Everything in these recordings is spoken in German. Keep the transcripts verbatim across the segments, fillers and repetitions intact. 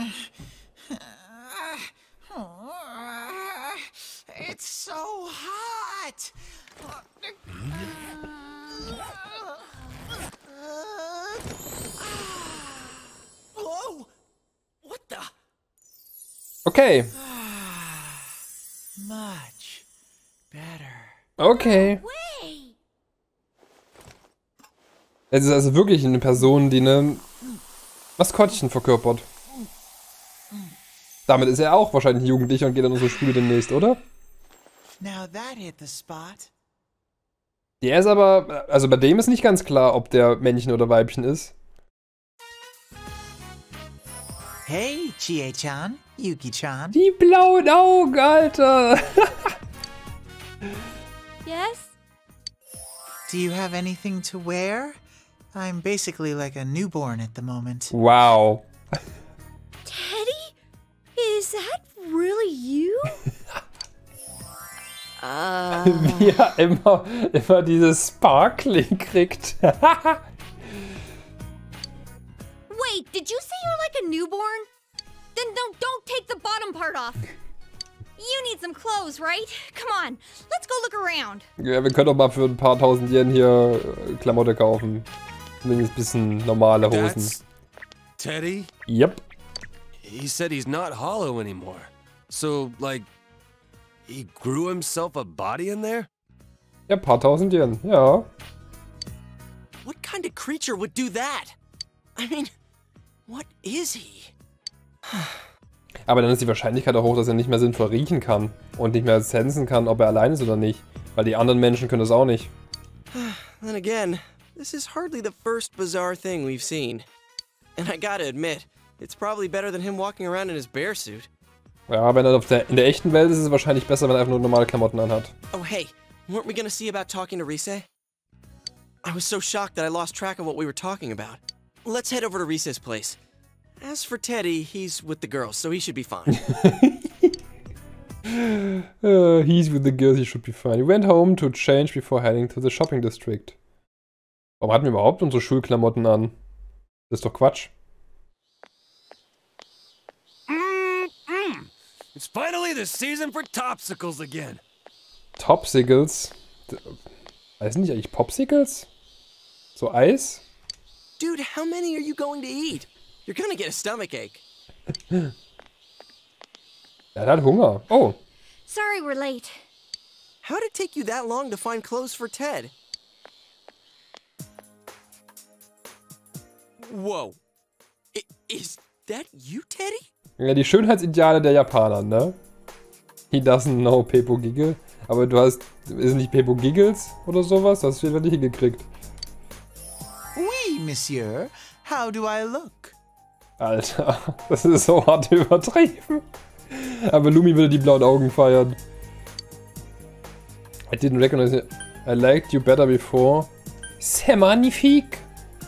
It's so hot. Whoa! What the? Okay. Much better. Okay. Es ist also wirklich eine Person, die ein Maskottchen verkörpert. Damit ist er auch wahrscheinlich Jugendlicher und geht an unsere Schule demnächst, oder? Now that hit the spot. Der ist aber, also bei dem ist nicht ganz klar, ob der Männchen oder Weibchen ist. Hey, Chie-chan, Yuki-chan. Die blauen Augen, Alter. Yes? Do you have anything to wear? I'm basically like a newborn at the moment. Wow. Teddy? Is that really you? uh... Wie er immer, immer dieses Sparkling kriegt. Wait, did you say you're like a newborn? Then don't, don't take the bottom part off. You need some clothes, right? Come on, let's go look around. Ja, wir können doch mal für ein paar tausend Yen hier Klamotte kaufen. Zumindest ein bisschen normale Hosen. That's Teddy? Yep. He said he's not hollow anymore. So, like, he grew himself a body in there? Ja, ein paar tausend Yen, ja. What kind of creature would do that? I mean, what is he? Aber dann ist die Wahrscheinlichkeit auch hoch, dass er nicht mehr sinnvoll riechen kann. Und nicht mehr sensen kann, ob er allein ist oder nicht. Weil die anderen Menschen können das auch nicht. Then again, this is hardly the first bizarre thing we've seen. And I gotta admit, it's probably better than him walking around in his bear suit. Ja, wenn er auf der, in der echten Welt ist, ist es wahrscheinlich besser, wenn er einfach nur normale Klamotten anhat. Oh hey, weren't we gonna see about talking to Rise? I was so shocked that I lost track of what we were talking about. Let's head over to Rise's place. As for Teddy, he's with the girls, so he should be fine. uh, he's with the girls, he should be fine. He went home to change before heading to the shopping district. Warum hatten wir überhaupt unsere Schulklamotten an? Das ist doch Quatsch. Mm-mm. It's finally the season for Topsicles again. Topsicles? Heißen die eigentlich Popsicles? So Eis? Dude, how many are you going to eat? You're gonna get a stomachache. Er hat Hunger. Oh. Sorry we're late. How'd it take you that long to find clothes for Ted? Whoa. I is that you, Teddy? Ja, die Schönheitsideale der Japaner, ne? He doesn't know Pepo Giggle. Aber du hast, ist es nicht Pepo Giggles oder sowas? Das hast du wieder nicht hingekriegt. Oui, Monsieur. How do I look? Alter, das ist so hart übertrieben. Aber Lumi würde die blauen Augen feiern. I didn't recognize it. I liked you better before. C'est magnifique.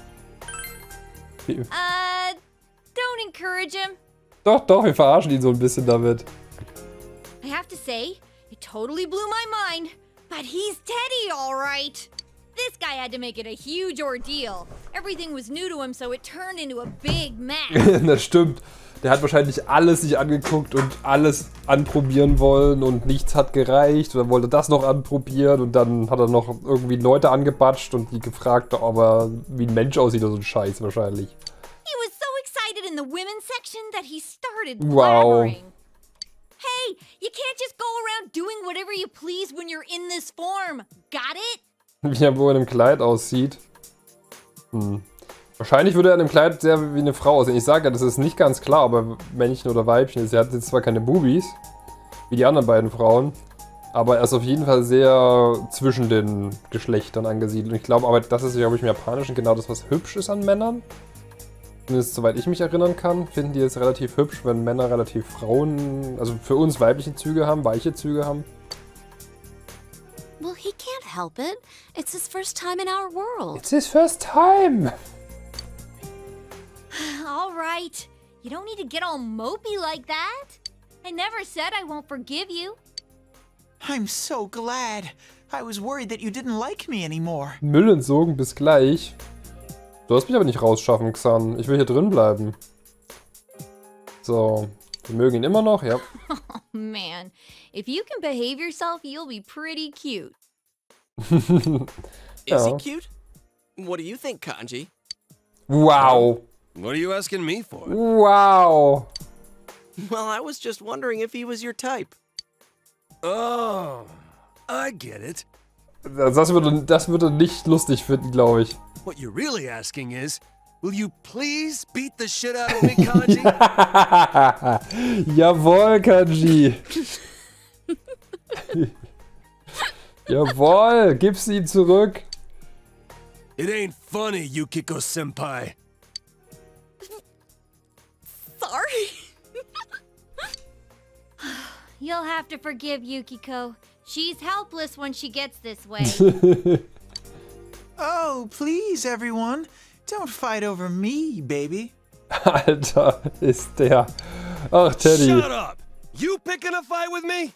Uh, don't encourage him. Doch, doch, wir verarschen ihn so ein bisschen damit. I have to say, it totally blew my mind. But he's Teddy, all right. This guy had to make it a huge ordeal. Everything was new to him, so it turned into a big mess. Das stimmt. Der hat wahrscheinlich alles sich angeguckt und alles anprobieren wollen und nichts hat gereicht. Und dann wollte das noch anprobieren und dann hat er noch irgendwie Leute angebatscht und die gefragt, ob er wie ein Mensch aussieht oder so ein Scheiß wahrscheinlich. He was so excited in the women's section that he started Wow. blabbering. Hey, you can't just go around doing whatever you please when you're in this form. Got it? Wie er wohl in einem Kleid aussieht. Hm. Wahrscheinlich würde er in einem Kleid sehr wie eine Frau aussehen. Ich sage ja, das ist nicht ganz klar, ob er Männchen oder Weibchen ist. Er hat jetzt zwar keine Bubis, wie die anderen beiden Frauen, aber er ist auf jeden Fall sehr zwischen den Geschlechtern angesiedelt. Und ich glaube, aber das ist, glaube ich, im Japanischen genau das, was hübsch ist an Männern. Zumindest soweit ich mich erinnern kann, finden die es relativ hübsch, wenn Männer relativ Frauen, also für uns weibliche Züge haben, weiche Züge haben. Well, he can't help it. It's his first time in our world. It's his first time! All right. You don't need to get all mopey like that. I never said I won't forgive you. I'm so glad. I was worried that you didn't like me anymore. Müll entsorgen, bis gleich. Du hast mich aber nicht rausschaffen, Xan. Ich will hier drin bleiben. So, wir mögen ihn immer noch, ja. Man, if you can behave yourself, you'll be pretty cute. Is he Ja. cute? What do you think, Kanji? Wow. What are you asking me for? Wow. Well, I was just wondering if he was your type. Oh, I get it. Das würde, das würde nicht lustig finden, glaube ich. What you're really asking is, will you please beat the shit out of me, Kanji? Jawohl, Kanji. Jawohl, gib sie ihm zurück. It ain't funny, Yukiko-senpai. Sorry. You'll have to forgive Yukiko. She's helpless when she gets this way. Oh, please, everyone. Don't fight over me, baby. Alter, ist der. Ach, Teddy. Shut up! You picking a fight with me?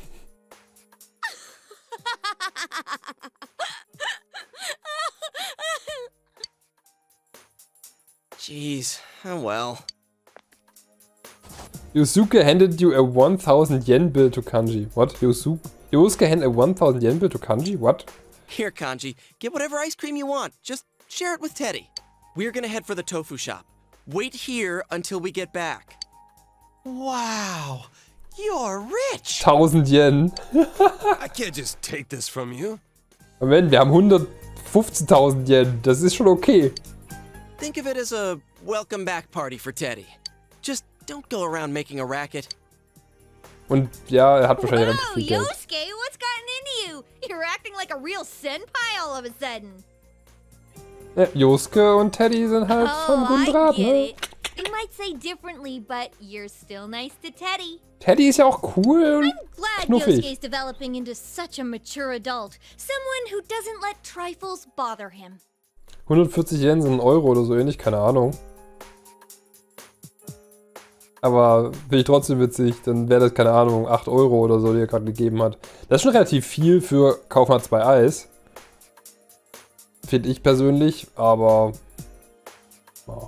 Jeez, oh well. Yosuke handed you a one thousand yen bill to Kanji. What? Yosuke? Yosuke handed a one thousand yen bill to Kanji? What? Here, Kanji, get whatever ice cream you want. Just share it with Teddy. We're gonna head for the tofu shop. Wait here until we get back. Wow, you're rich. tausend Yen. I can't just take this from you. Moment, wir haben hundertfünfzehntausend Yen. Das ist schon okay. Think of it as a welcome back party for Teddy. Just don't go around making a racket. Und ja, er hat wahrscheinlich relativ Whoa, viel Geld. Yosuke, what's gotten into you? You're acting like a real senpai all of a sudden. Ja, Yosuke und Teddy sind halt vom Oh, guten I Draht, get ne? it. You might say differently, but you're still nice to Teddy. Teddy ist ja auch cool und Glad knuffig. Yosuke's developing into such a mature adult. Someone who doesn't let trifles bother him. hundertvierzig Yen sind ein Euro oder so ähnlich, keine Ahnung. Aber finde ich trotzdem witzig, dann wäre das, keine Ahnung, acht Euro oder so, die er gerade gegeben hat. Das ist schon relativ viel für Kauf mal zwei Eis. Finde ich persönlich, aber... Ja.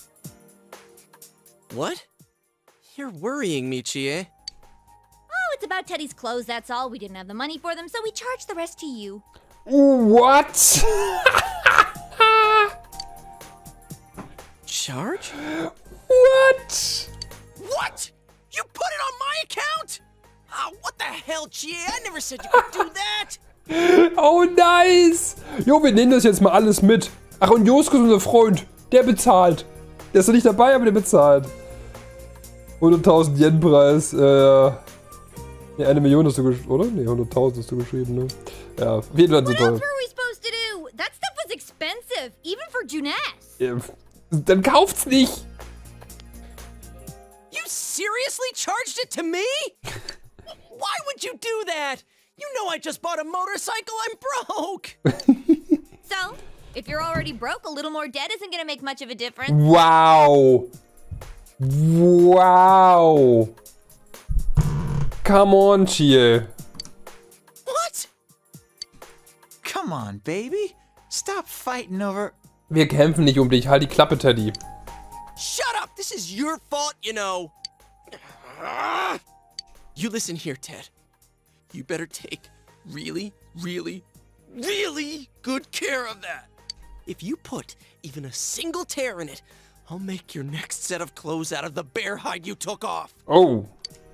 What? You're worrying me, Chie. Oh, it's about Teddy's clothes, that's all. We didn't have the money for them, so we charged the rest to you. What? Charge? What? What? You put it on my account? Ah, what the hell, Chie? I never said you could do that. Oh, nice! Jo, wir nehmen das jetzt mal alles mit. Ach, und Yosuke ist unser Freund. Der bezahlt. Der ist ja nicht dabei, aber der bezahlt. hunderttausend Yen Preis. Äh, ne, eine Million hast du geschrieben, oder? Ne, hunderttausend hast du geschrieben, ne? Ja, auf jeden Fall so What toll. else were we supposed to do? That stuff was expensive, even for Juness. Ja, dann kauft's nicht. You seriously charged it to me? Why would you do that? You know I just bought a motorcycle. I'm broke. So, if you're already broke, a little more debt isn't gonna make much of a difference. Wow. Wow. Come on, Chie. What? Come on, baby. Stop fighting over... Wir kämpfen nicht um dich. Halt die Klappe, Teddy. Shut up. This is your fault, you know. Ah. You listen here, Ted. You better take really, really, really good care of that. If you put even a single tear in it, I'll make your next set of clothes out of the bear hide you took off. Oh.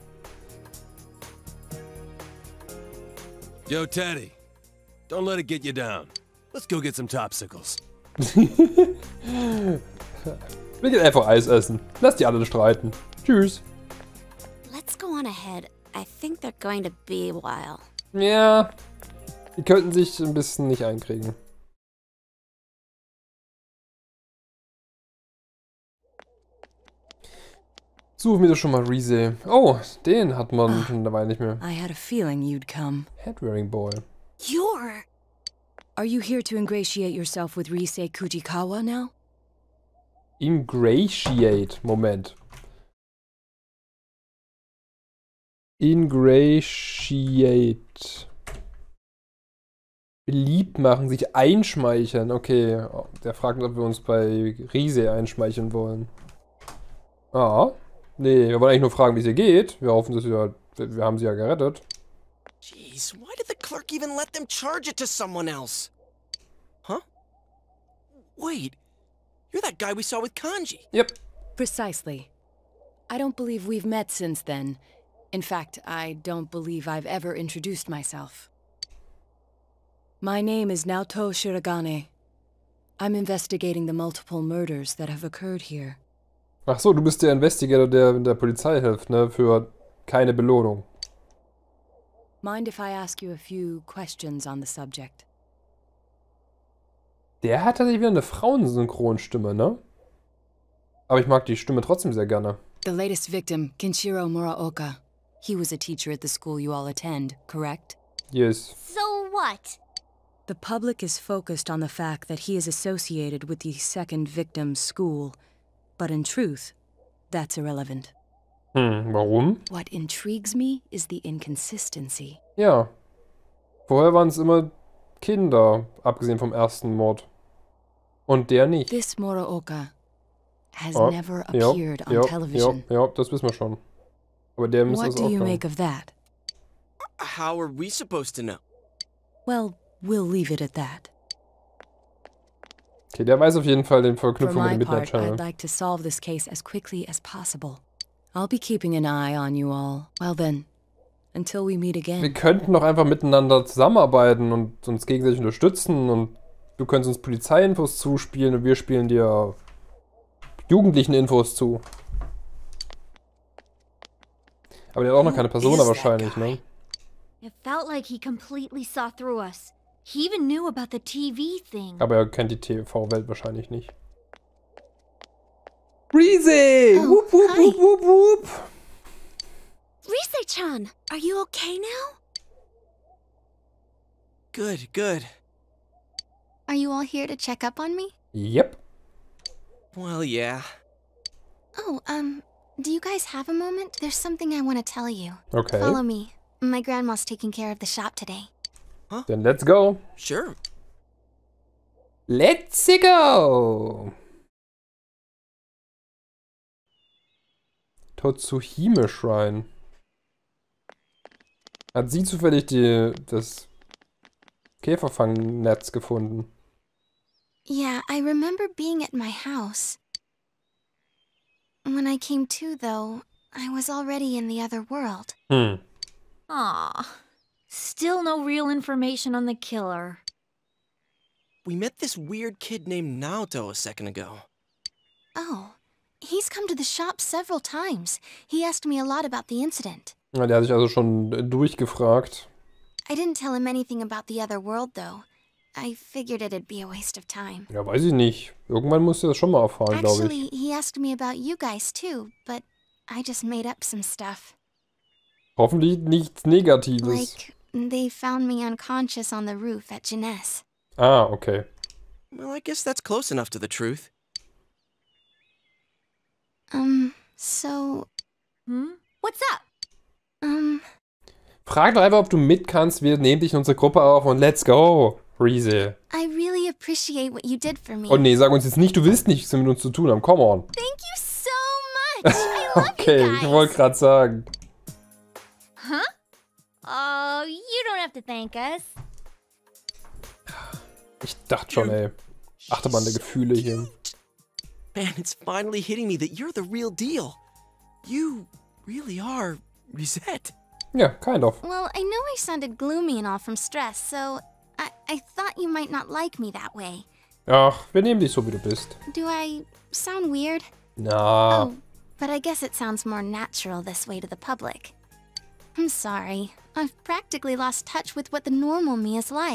Yo, Teddy, don't let it get you down. Let's go get some Topsicles. Wir gehen einfach Eis essen. Lass die alle streiten. Tschüss. Let's go on ahead. I think they're going to be a while. Ja. Die könnten sich ein bisschen nicht einkriegen. Suchen wir doch schon mal Rize. Oh, den hat man schon eine Weile nicht mehr. I had a feeling you'd come. Headwearing Boy. You're... Are you here to ingratiate yourself with Rise Kujikawa now? Ingratiate. Moment. Ingratiate. Beliebt machen, sich einschmeicheln. Okay, der fragt, ob wir uns bei Rize einschmeicheln wollen. Ah. Nee, wir wollen eigentlich nur fragen, wie es ihr geht. Wir hoffen, dass wir, wir haben sie ja gerettet. Jeez, why did the clerk even let them charge it to someone else? Huh? Wait, you're that guy we saw with Kanji. Yep. Precisely. I don't believe we've met since then. In fact, I don't believe I've ever introduced myself. My name is Naoto Shiragane. I'm investigating the multiple murders that have occurred here. Ach so, du bist der Investigator, der der Polizei hilft, ne? Für keine Belohnung. Mind if I ask you a few questions on the subject? Der hat tatsächlich wieder eine Frauensynchronstimme, ne? Aber ich mag die Stimme trotzdem sehr gerne. The latest victim, Kenshiro Muraoka. He was a teacher at the school you all attend, correct? Yes. So what? The public is focused on the fact that he is associated with the second victim's school. But in truth, that's irrelevant. Hm, warum? What intrigues me is the inconsistency. Ja. Vorher waren es immer Kinder, abgesehen vom ersten Mord. Und der nicht. This Muraoka has Oh, never ja, appeared on ja, television. Ja, ja, das wissen wir schon. Aber der müsste What es do auch you können. make of that? How are we supposed to know? Well, we'll leave it at that. Okay, der weiß auf jeden Fall den For Verknüpfung mit my dem Midnight part, I'd Channel. like to solve this case as quickly as possible. I'll be keeping an eye on you all. Well then, until we meet Wir again. könnten doch einfach miteinander zusammenarbeiten und uns gegenseitig unterstützen und du könntest uns Polizeiinfos zuspielen und wir spielen dir jugendlichen Infos zu. Aber der hat auch noch keine Persona is that wahrscheinlich, guy? ne? It felt like he completely saw through us. He even knew about the T V thing. Aber er kennt die T V-Welt wahrscheinlich nicht. Reese! Oh, Wupp, wupp, hi. wupp, wupp, wupp. Rise-chan, are you okay now? Good, good. Are you all here to check up on me? Yep. Well, yeah. Oh, um, do you guys have a moment? There's something I want to tell you. Okay. Follow me. My grandma's taking care of the shop today. Then let's go. Sure. Let's go! Totsuhime Shrine. Hat sie zufällig die, das Käferfangnetz gefunden? Yeah, I remember being at my house. When I came to, though, I was already in the other world. Hm. Aw. Still no real information on the killer. We met this weird kid named Naoto a second ago. Oh, he's come to the shop several times. He asked me a lot about the incident. Ja, der hat sich also schon durchgefragt. I didn't tell him anything about the other world, though. I figured it'd be a waste of time. Ja, weiß ich nicht. Irgendwann musst du das schon mal erfahren, glaube ich. Actually, he asked me about you guys, too, but I just made up some stuff. Hoffentlich nichts Negatives. Like, they found me unconscious on the roof at Jeunesse. Ah, okay. Well, I guess that's close enough to the truth. Um, so, Hmm? What's up? um, Frag doch einfach, ob du mit kannst. Wir nehmen dich in unsere Gruppe auf und let's go, Reese. I really appreciate what you did for me. Oh nee, sag uns jetzt nicht, du willst nichts mit uns zu tun haben. Come on. Thank you so much. I love Okay, you ich guys. wollte gerade sagen. Huh? Oh, you don't have to thank us. Ich dachte schon, ey. Achterbahn der Gefühle hier. Man, it's finally hitting me that you're the real deal. You really are Risette. Ja, kind of. Well, I know I sounded gloomy and all from stress, so I, I thought you might not like me that way. Ach, wir nehmen dich so, wie du bist. Do I sound weird? Na, Oh, but I guess it sounds more natural this way to the public. I'm sorry. I've practically lost touch with what the normal me is like.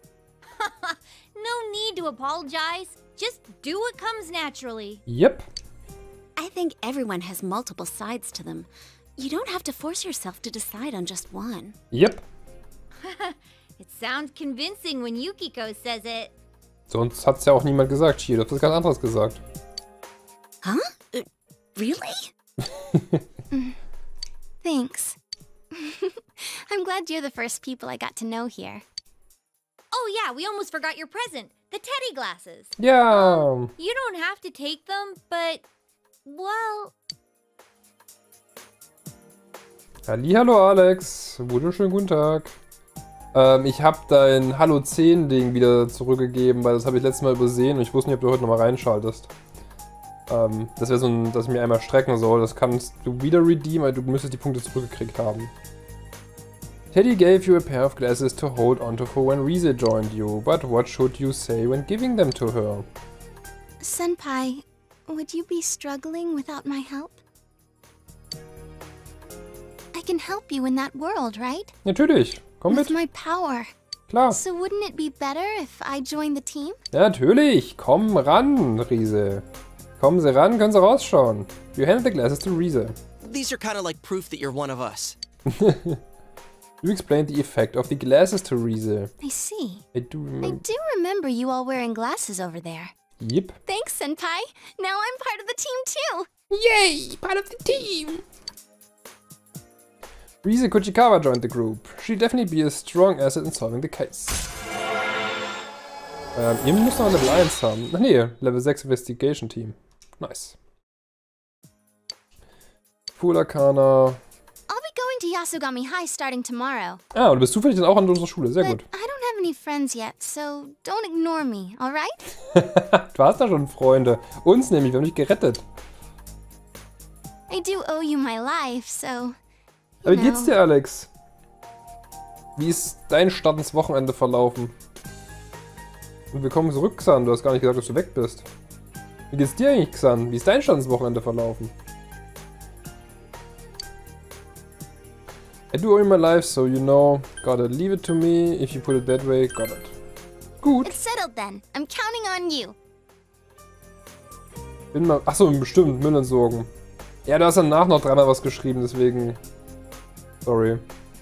No need to apologize. Just do what comes naturally. yep. I think everyone has multiple sides to them. You don't have to force yourself to decide on just one. Yep. It sounds convincing when Yukiko says it. Sonst hat's ja auch niemand gesagt. Chio, du hast was ganz anderes gesagt. Huh? Uh, really? Thanks. I'm glad you're the first people I got to know here. Oh yeah, we almost forgot your present. The teddy glasses. Ja. You don't have to take them, but, well, Hallihallo Alex, wunderschönen guten Tag. Ähm, ich habe dein Hallo zehn Ding wieder zurückgegeben, weil das habe ich letztes Mal übersehen und ich wusste nicht, ob du heute nochmal reinschaltest. Ähm, das wäre so ein, dass ich mir einmal strecken soll. Das kannst du wieder redeemen, weil du müsstest die Punkte zurückgekriegt haben. Teddy gave you a pair of glasses to hold onto for when Rize joined you, but what should you say when giving them to her? Senpai, would you be struggling without my help? I can help you in that world, right? Natürlich, komm With mit. my power. Klar. So wouldn't it be better if I joined the team? Ja, natürlich, komm ran, Rize. Kommen Sie ran, können Sie rausschauen. You hand the glasses to Rize. These are kind of like proof that you're one of us. You explained the effect of the glasses to Rize. I see. I do I remember. do remember you all wearing glasses over there. Yep. Thanks, Senpai. Now I'm part of the team too. Yay, part of the team. Rize Kuchikawa joined the group. She'd definitely be a strong asset in solving the case. Ähm, ihr müsst noch Level eins haben. Ach nee, Level sechs Investigation Team. Nice. Full Arcana. I'll be going to Yasugami High starting tomorrow. Ah, und du bist zufällig dann auch an unserer Schule. Sehr But gut. I don't have any friends yet, so don't ignore me, alright? Du hast da schon Freunde. Uns nämlich, wir haben dich gerettet. I do owe you my life, so... Aber wie geht's dir, Alex? Wie ist dein Start ins Wochenende verlaufen? Und willkommen zurück, Xan. Du hast gar nicht gesagt, dass du weg bist. Wie geht's dir eigentlich, Xan? Wie ist dein Start ins Wochenende verlaufen? I do owe you my life, so you know. Gotta leave it to me. If you put it that way, got it. Gut. It's settled then. I'm counting on you. Bin mal. Achso, bestimmt. Müll entsorgen. Ja, da hast danach noch dreimal was geschrieben, deswegen. Sorry.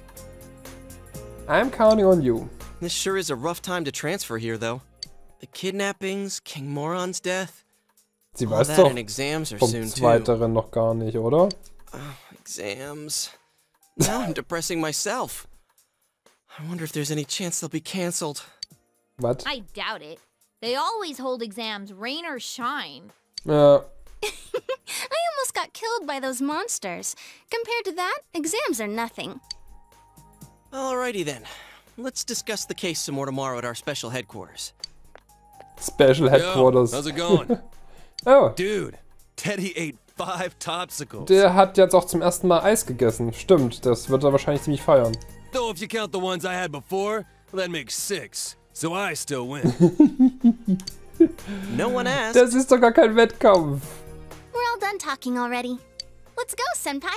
I'm counting on you. This sure is a rough time to transfer here, though. The kidnappings, King Moron's death. Sie All weiß that doch and exams are vom soon too. Zweiteren noch gar nicht, oder? Oh, exams. Now I'm depressing myself. I wonder if there's any chance they'll be cancelled. Was? I doubt it. They always hold exams, rain or shine. Ja. I almost got killed by those monsters. Compared to that, exams are nothing. Alrighty then. Let's discuss the case some more tomorrow at our special headquarters. Special Headquarters. Yo, how's it going? Oh, Dude, Teddy ate five Topsicles. der hat jetzt auch zum ersten Mal Eis gegessen. Stimmt, das wird er wahrscheinlich ziemlich feiern. Though if you count the ones I had before, well, that makes six. So I still win. No one asked. Das ist doch gar kein Wettkampf. We're all done talking already. Let's go, Senpai.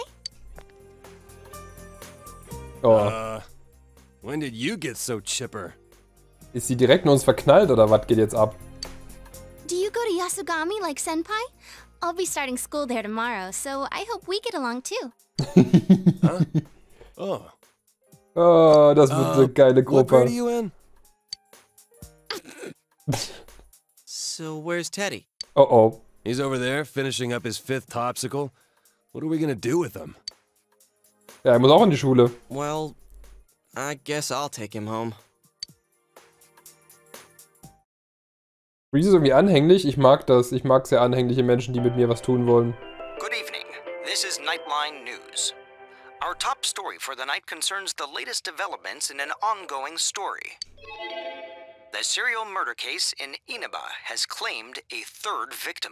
Oh, Uh, when did you get so chipper? ist sie direkt in uns verknallt oder was geht jetzt ab? Do you go to Yasugami like Senpai? I'll be starting school there tomorrow, so I hope we get along too. Huh? Oh. Oh, das wird Uh, eine geile what grade are Gruppe. you in? So where's Teddy? Oh oh. He's over there finishing up his fifth Topsicle. What are we gonna do with him? Ja, er muss auch in die Schule. Well, I guess I'll take him home. Reese ist irgendwie anhänglich. Ich mag das. Ich mag sehr anhängliche Menschen, die mit mir was tun wollen. Good evening. This is Nightline News. Our top story for the night concerns the latest developments in an ongoing story. The serial murder case in Inaba has claimed a third victim.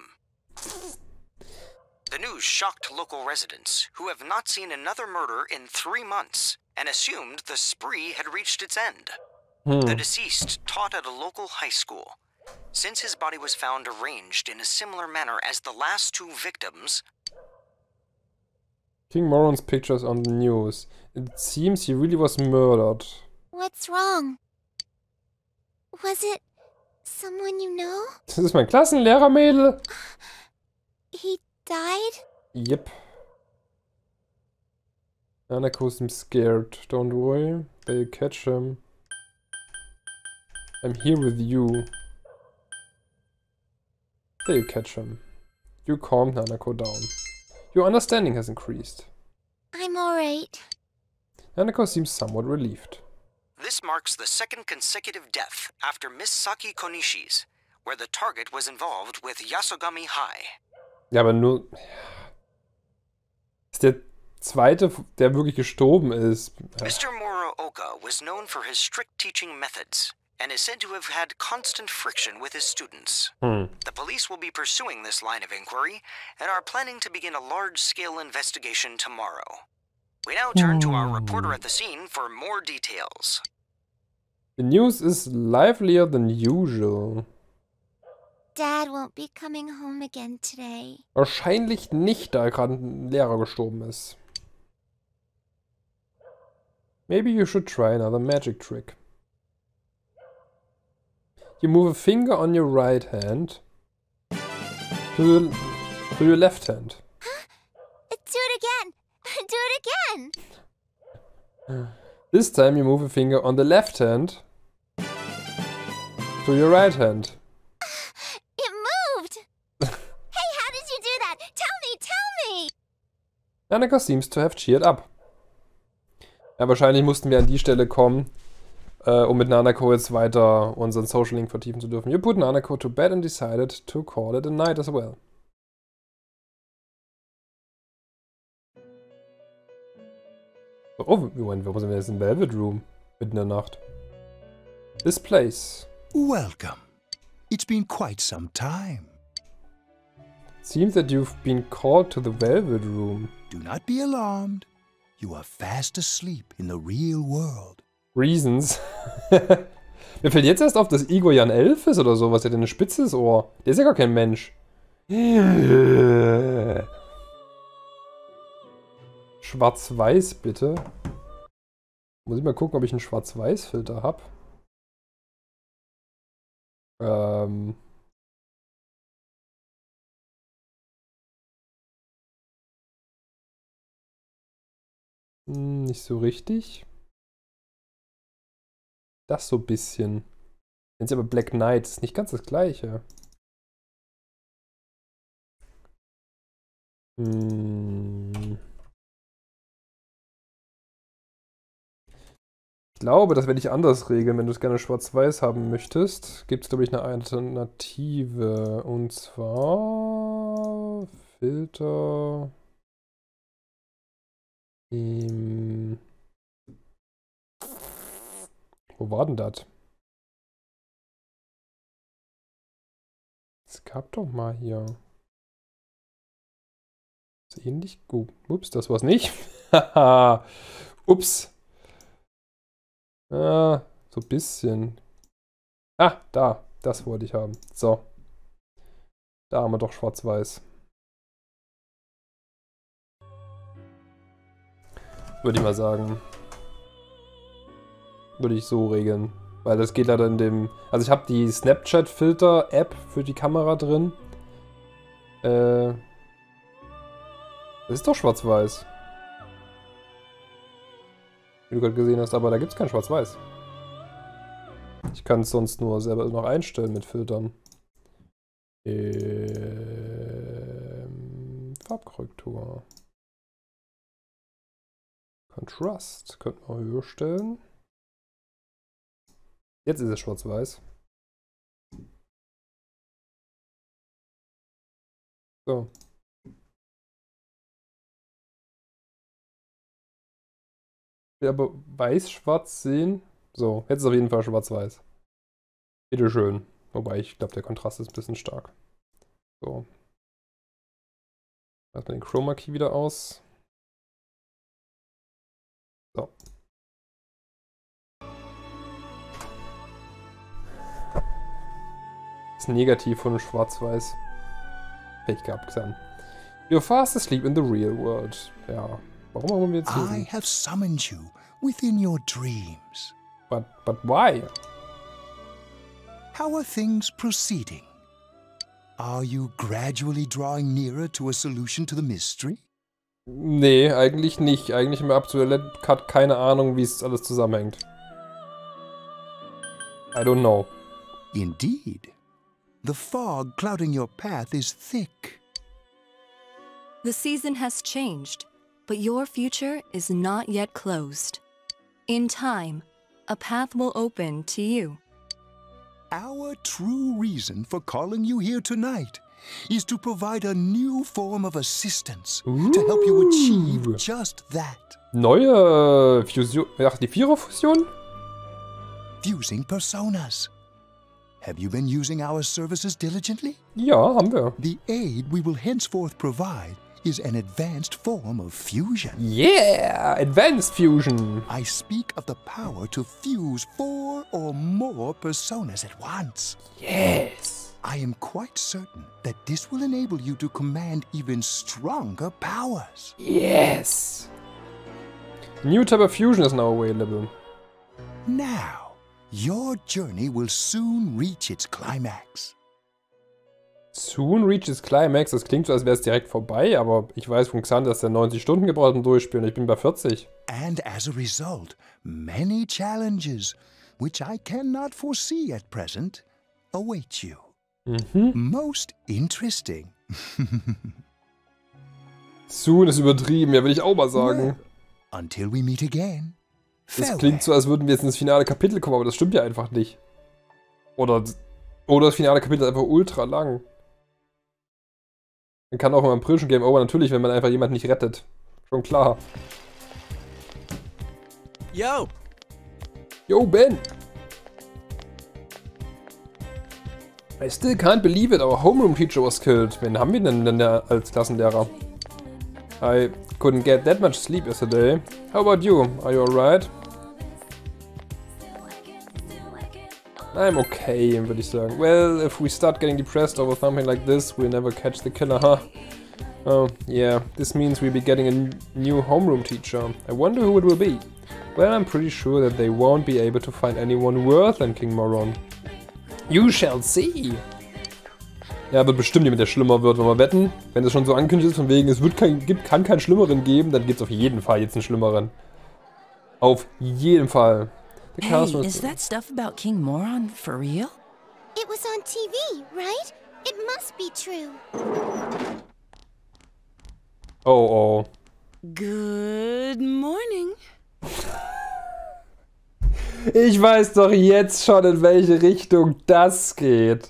The news shocked local residents, who have not seen another murder in three months, and assumed the spree had reached its end. Hm. The deceased taught at a local high school. Since his body was found arranged in a similar manner as the last two victims, King Moron's pictures on the news. It seems he really was murdered. What's wrong? Was it someone you know? Das ist mein Klassenlehrer, Mädel. He died? Yep. Anako seems scared. Don't worry. They'll catch him. I'm here with you. They'll catch him. You calmed Nanako down. Your understanding has increased. I'm alright. Nanako seems somewhat relieved. this marks the second consecutive death after Miss Saki Konishi's, where the target was involved with Yasogami High. Ja, aber nur... Ist der zweite, der wirklich gestorben ist. Mister Muraoka was known for his strict teaching methods and is said to have had constant friction with his students. Hm. The police will be pursuing this line of inquiry and are planning to begin a large-scale investigation tomorrow. We now turn to our reporter at the scene for more details. The news is livelier than usual. Dad won't be coming home again today. Wahrscheinlich nicht, da gerade ein Lehrer gestorben ist. Maybe you should try another magic trick. You move a finger on your right hand to, the, to your left hand. Do it again! Do it again! This time you move a finger on the left hand to your right hand. It moved! Hey, how did you do that? Tell me, tell me! Nanako seems to have cheered up. Ja, wahrscheinlich mussten wir an die Stelle kommen, äh, um mit Nanako jetzt weiter unseren Social Link vertiefen zu dürfen. You put Nanako to bed and decided to call it a night as well. Oh, Moment, warum sind wir jetzt im Velvet Room? Mitten in der Nacht. This place. Welcome. It's been quite some time. Seems that you've been called to the Velvet Room. Do not be alarmed. You are fast asleep in the real world. Reasons. Mir fällt jetzt erst auf, dass Igor ja ein Elf ist oder sowas. Der hat ein spitzes Ohr. Der ist ja gar kein Mensch. Schwarz-Weiß, bitte. Muss ich mal gucken, ob ich einen Schwarz-Weiß-Filter habe. Ähm. Hm, nicht so richtig. Das so ein bisschen. Jetzt aber Black Knight ist nicht ganz das gleiche. Hm. Ich glaube, das werde ich anders regeln. Wenn du es gerne schwarz-weiß haben möchtest, gibt es, glaube ich, eine Alternative. Und zwar Filter. Ähm, wo war denn das? Es gab doch mal hier. Ist ähnlich gut. Ups, das war's nicht. Haha. Ups. Ah, so ein bisschen. Ah, da. Das wollte ich haben. So. Da haben wir doch schwarz-weiß. Würde ich mal sagen. Würde ich so regeln. Weil das geht leider in dem... Also ich habe die Snapchat-Filter-App für die Kamera drin. Äh... Das ist doch schwarz-weiß. Wie du gerade gesehen hast, aber da gibt es kein Schwarz-Weiß. Ich kann es sonst nur selber noch einstellen mit Filtern. Ähm, Farbkorrektur. Kontrast. Könnten wir höher stellen. Jetzt ist es schwarz-weiß. So. Ich will aber weiß-schwarz sehen. So, jetzt ist auf jeden Fall schwarz-weiß. Bitteschön. Wobei, ich glaube, der Kontrast ist ein bisschen stark. So. Lassen wir den Chroma Key wieder aus. So. Das ist negativ von schwarz-weiß. Pech gehabt, Xan. You're fast asleep in the real world. Ja. Warum haben wir jetzt hier? I have summoned you within your dreams. But, but why? How are things proceeding? Are you gradually drawing nearer to a solution to the mystery? Nee, eigentlich nicht. Eigentlich im aktuellen Cut keine Ahnung, wie es alles zusammenhängt. I don't know. Indeed. The fog clouding your path is thick. The season has changed, but your future is not yet closed. In time, a path will open to you. Our true reason for calling you here tonight is to provide a new form of assistance to help you achieve just that. Neue Fusion. Ach, die Vierer-Fusion? Fusing personas. Have you been using our services diligently? Ja, haben wir. The aid we will henceforth provide is an advanced form of fusion. Yeah! Advanced Fusion. I speak of the power to fuse four or more personas at once. Yes! I am quite certain that this will enable you to command even stronger powers. Yes! New type of fusion is now available. Now, your journey will soon reach its climax. Soon reach its climax. Das klingt so, als wäre es direkt vorbei, aber ich weiß von Xander, dass er neunzig Stunden gebraucht hat, um durchspielen. Ich bin bei vierzig. And as a result, many challenges, which I cannot foresee at present, await you. Mhm. Most interesting. Soon ist übertrieben, ja, will ich auch mal sagen. Well, until we meet again. Das klingt so, als würden wir jetzt ins finale Kapitel kommen, aber das stimmt ja einfach nicht. Oder, oder das finale Kapitel ist einfach ultra lang. Man kann auch im aprischen Game Over natürlich, wenn man einfach jemanden nicht rettet. Schon klar. Yo! Yo, Ben! I still can't believe it, our homeroom teacher was killed. Wen haben wir denn, denn der, als Klassenlehrer? I couldn't get that much sleep yesterday. How about you? Are you alright? I'm okay, würde ich sagen. Well, if we start getting depressed over something like this, we'll never catch the killer, huh? Oh, yeah, this means we'll be getting a new homeroom teacher. I wonder who it will be. Well, I'm pretty sure that they won't be able to find anyone worse than King Moron. You shall see! Ja, wird bestimmt jemand, der schlimmer wird, wenn wir wetten. Wenn es schon so angekündigt ist, von wegen, es wird kein, gibt, kann keinen Schlimmeren geben, dann gibt es auf jeden Fall jetzt einen Schlimmeren. Auf jeden Fall. Hey, is that stuff about King Moron for real? It was on T V, right? It must be true. Oh, oh. Good morning. Ich weiß doch jetzt schon, in welche Richtung das geht.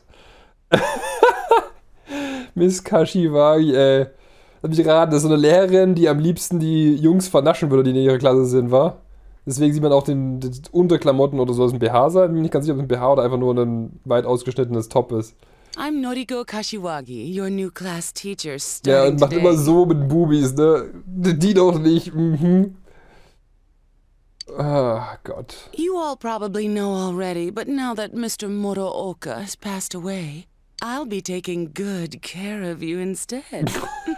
Miss Kashiwagi, ey. Hab ich geraten, das ist so eine Lehrerin, die am liebsten die Jungs vernaschen würde, die in ihrer Klasse sind, wa? Deswegen sieht man auch den, den Unterklamotten oder so aus dem B H sein. Ich bin nicht ganz sicher, ob es ein B H oder einfach nur ein weit ausgeschnittenes Top ist. I'm Noriko Kashiwagi, your new class teacher. Ja, und macht immer so mit Bubis, ne? Die doch nicht. Mhm. Ah, Gott. You all probably know already, but now that Mister Morooka has passed away, I'll be taking good care of you instead.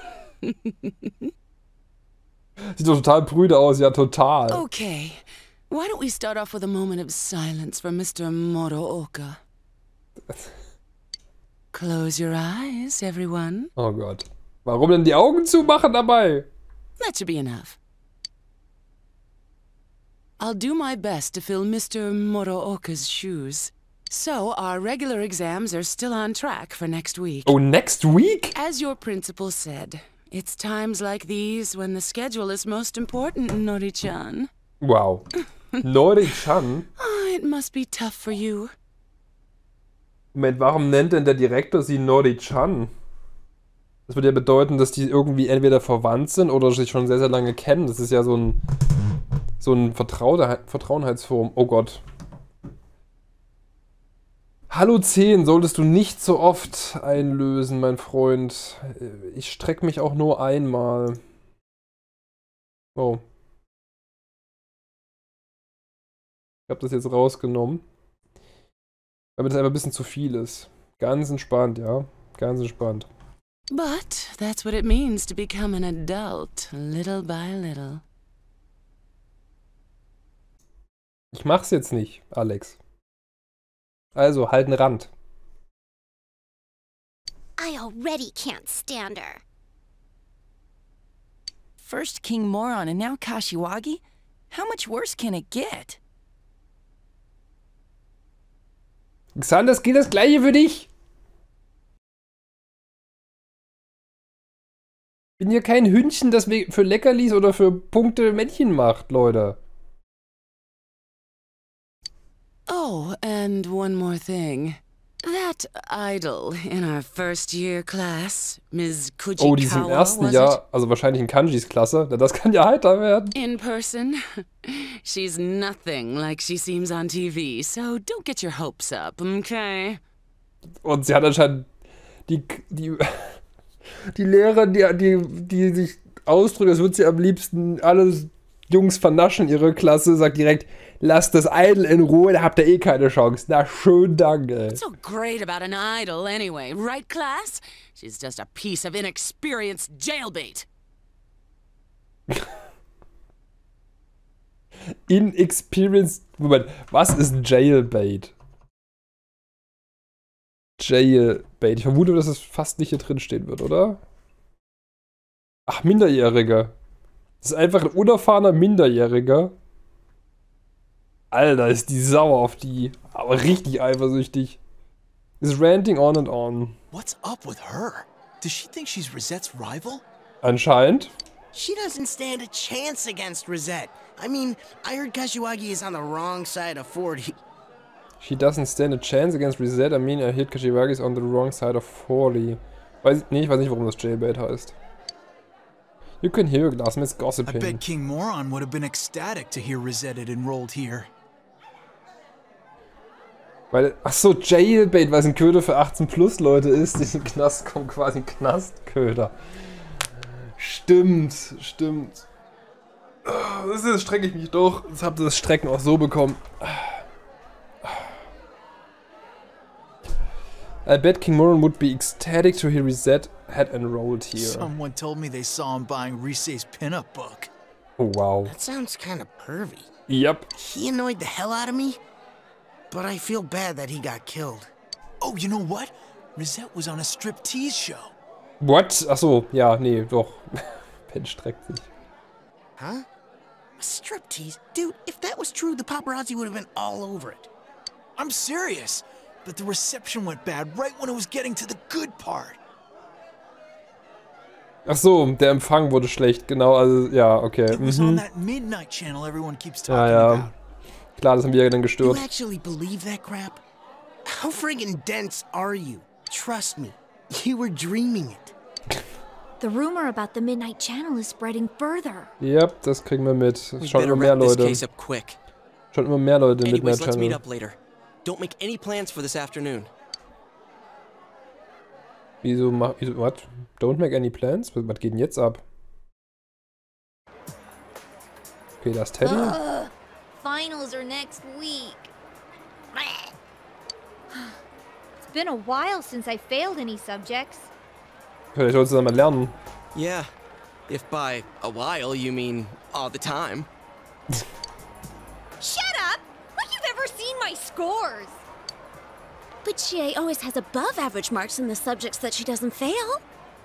Sieht doch total prüde aus, ja, total. Okay, why don't we start off with a moment of silence for Mister Morooka? Close your eyes, everyone. Oh Gott. Warum denn die Augen zumachen dabei? That should be enough. I'll do my best to fill Mister Morooka's shoes. So, our regular exams are still on track for next week. Oh, next week? As your principal said, it's times like these when the schedule is most important, Nori-chan. Wow. Nori-chan? Oh, it must be tough for you. Moment, warum nennt denn der Direktor sie Nori-chan? Das würde ja bedeuten, dass die irgendwie entweder verwandt sind oder sich schon sehr, sehr lange kennen. Das ist ja so ein, so ein Vertraute, Vertrauenheitsform. Oh Gott. Hallo zehn, solltest du nicht so oft einlösen, mein Freund. Ich strecke mich auch nur einmal. Oh. Ich habe das jetzt rausgenommen. Damit es einfach ein bisschen zu viel ist. Ganz entspannt, ja. Ganz entspannt. But that's what it means to become an adult, little by little. Ich mach's jetzt nicht, Alex. Also, halt 'n Rand. I already can't stand her. First King Moron and now Kashiwagi? How much worse can it get? Xander, es geht das gleiche für dich. Ich bin hier kein Hündchen, das für Leckerlis oder für Punkte Männchen macht, Leute. Oh, and one more thing. That idol in our first year class, Miss Kujikawa, Oh, die ist im ersten was Jahr, it? also wahrscheinlich in Kanjis Klasse. Das kann ja heiter werden. In person, she's nothing like she seems on T V, so don't get your hopes up, okay? Und sie hat anscheinend die, die, die Lehrerin, die, die, die sich ausdrückt, als würde sie am liebsten alle Jungs vernaschen, ihre Klasse, sagt direkt, lasst das Idol in Ruhe, da habt ihr eh keine Chance. Na, schön Dank, ey. What's so great about an idol anyway, right, class? She's just a piece of inexperienced jailbait. Inexperienced, Moment, was ist Jailbait? Jailbait. Ich vermute, dass es fast nicht hier drin stehen wird, oder? Ach, Minderjährige. Das ist einfach ein unerfahrener Minderjähriger. Alter, ist die sauer auf die. Aber richtig eifersüchtig. Ist ranting on and on. What's up with her? Does she think she's Rosette's rival? Anscheinend. She doesn't stand a chance against Rosette. I mean, I heard Kashiwagi is on the wrong side of forty. She doesn't stand a chance against Rosette. I mean, I heard Kashiwagi is on the wrong side of forty. Weiß, nee, ich weiß nicht, warum das Jailbait heißt. You can hear Glassman's gossiping. I bet King Moron would have been ecstatic to hear Rosette had enrolled here. Weil, ach so, Jailbait, weil es ein Köder für achtzehn plus Leute ist, die in den Knast kommen, quasi ein Knastköder. Stimmt, stimmt. Das ist, strecke ich mich doch. Jetzt habt ihr das Strecken auch so bekommen. I bet King Moron would be ecstatic to hear Rosette had enrolled here. Someone told me they saw him buying Rise's pinup book. Oh, wow. That sounds kind of pervy. Yep. He annoyed the hell out of me, but I feel bad that he got killed. Oh, you know what? Rosette was on a striptease show. What? Ach so, ja, nee, doch. Ben streckt sich. Huh? A striptease? Dude, if that was true, the paparazzi would have been all over it. I'm serious. But the reception went bad right when it was getting to the good part. Ach so, der Empfang wurde schlecht, genau, also, ja, okay. It was on Mhm. that midnight channel everyone keeps talking Ja, ja. about. Klar, das haben wir ja dann You gestört. actually believe that crap? How friggin' dense are you? Trust me, you were dreaming it. The rumor about the Midnight Channel is spreading further. Yep, das kriegen wir mit. We Es schauen better immer mehr wrap this Leute. case up quick. Schauen immer mehr Leute in Anyways, Midnight let's meet Channel. up later. Don't make any plans for this afternoon. Wieso mach... Wieso, what? Don't make any plans? Was, was geht denn jetzt ab? Okay, da ist Teddy. Ugh, finals are next week. It's been a while since I failed any subjects. Vielleicht sollst du dann mal lernen. Yeah, if by a while you mean all the time. Shut up! Like you've ever seen my scores! But she always has above average marks in the subjects that she doesn't fail.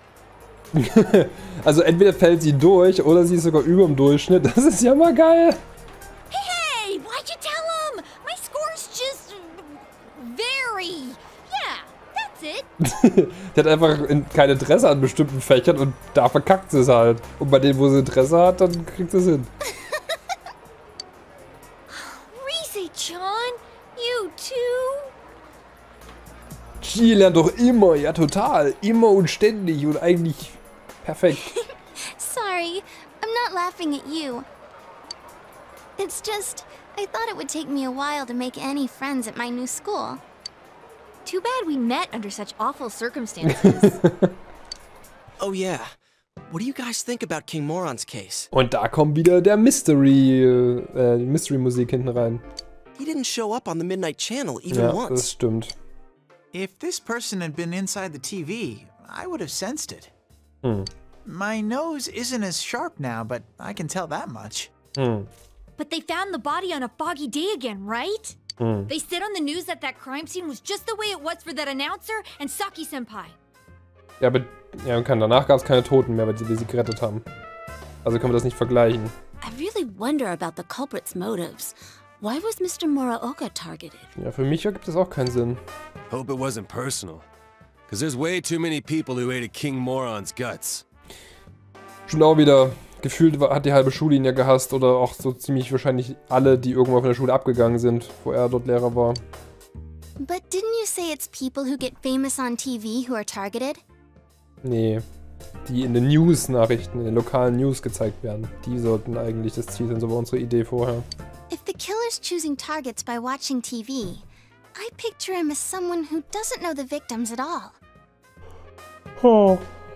Also entweder fällt sie durch oder sie ist sogar über dem Durchschnitt. Das ist ja mal geil. Hey, why'd you tell him? My score's just very. Yeah, that's it. Die hat einfach kein Interesse an bestimmten Fächern und da verkackt sie es halt. Und bei denen, wo sie Interesse hat, dann kriegt sie es hin. Rise-chan, you too? Chi lernt doch immer, ja total. Immer und ständig und eigentlich perfekt. Sorry, I'm not laughing at you. It's just, I thought it would take me a while to make any friends at my new school. Too bad we met under such awful circumstances. Oh yeah. What do you guys think about King Moron's case? Und da kommt wieder der Mystery, äh, die Mystery-Musik hinten rein. He didn't show up on the Midnight Channel even Ja, once. das stimmt. If this person had been inside the T V, I would have sensed it. Hm. My nose isn't as sharp now, but I can tell that much. Hm. But they found the body on a foggy day again, right? Hm. They said on the news that that crime scene was just the way it was for that announcer and Saki-senpai. Ja, aber ja, man kann, danach gab es keine Toten mehr, weil die, die sie gerettet haben. Also können wir das nicht vergleichen. I really wonder about the culprit's motives. Why was Mister Muraoka targeted? Ja, für mich ergibt das auch keinen Sinn. Hope it wasn't personal. Because there's way too many people who ate a King Moron's guts. Schon auch wieder, gefühlt hat die halbe Schule ihn ja gehasst oder auch so ziemlich wahrscheinlich alle, die irgendwo von der Schule abgegangen sind, wo er dort Lehrer war. But didn't you say it's people who get famous on T V who are targeted? Nee. Die in den News-Nachrichten, in den lokalen News gezeigt werden. Die sollten eigentlich das Ziel sein, so war unsere Idee vorher. If the killer's choosing targets by watching T V, I picture him as someone who doesn't know the victims at all. Oh.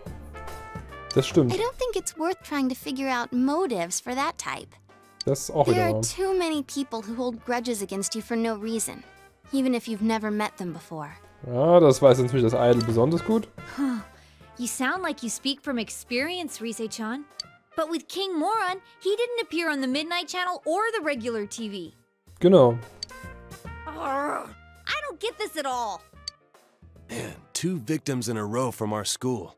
Das stimmt. I don't think it's worth trying to figure out motives for that type. Das ist auch There wieder are wahr. too many people who hold grudges against you for no reason, even if you've never met them before. Ja, das weiß natürlich das Idol besonders gut. Huh. You sound like you speak from experience, Rise-chan. But with King Moron, he didn't appear on the Midnight Channel or the regular T V. Genau. Arrgh, I don't get this at all. Man, two victims in a row from our school.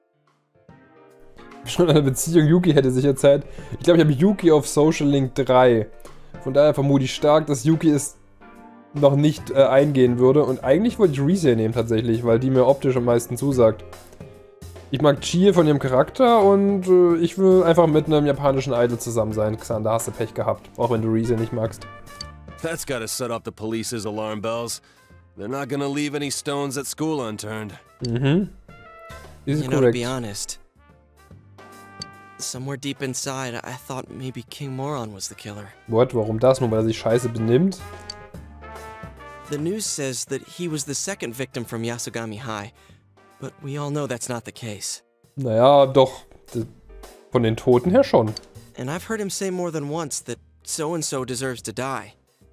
Schon eine Beziehung, Yuki hätte sicher Zeit. Ich glaube, ich habe Yuki auf Social Link drei. Von daher vermute ich stark, dass Yuki es noch nicht äh, eingehen würde. Und eigentlich wollte ich Rise nehmen tatsächlich, weil die mir optisch am meisten zusagt. Ich mag Chie von ihrem Charakter und äh, ich will einfach mit einem japanischen Idol zusammen sein. Xander, hast du Pech gehabt. Auch wenn du Rise nicht magst. That's gotta set off the police's alarm bells. They're not gonna leave any stones at school unturned. Mhm. This is You know, to correct. be honest, somewhere deep inside, I thought maybe King Moron was the killer. What? Warum das? Nur weil er sich scheiße benimmt? The news says that he was the second victim from Yasogami High, but we all know that's not the case. Naja, doch. Von den Toten her schon. And I've heard him say more than once that so-and-so deserves to die.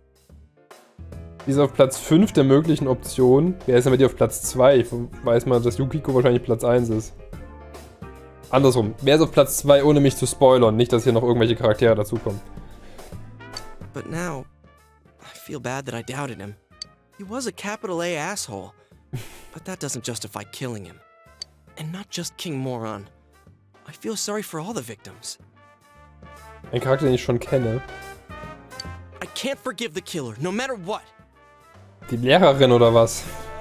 Die ist auf Platz fünf der möglichen Optionen. Wer ist denn mit dir auf Platz zwei? Ich weiß mal, dass Yukiko wahrscheinlich Platz eins ist. Andersrum. Wer ist auf Platz zwei, ohne mich zu spoilern? Nicht, dass hier noch irgendwelche Charaktere dazukommen. But now, I feel bad that I doubted him. He was a capital A asshole, but that doesn't justify killing him. And not just King Moron. I feel sorry for all the victims. Ein Charakter, den ich schon kenne. I can't forgive the killer, no matter what. Die Lehrerin oder was?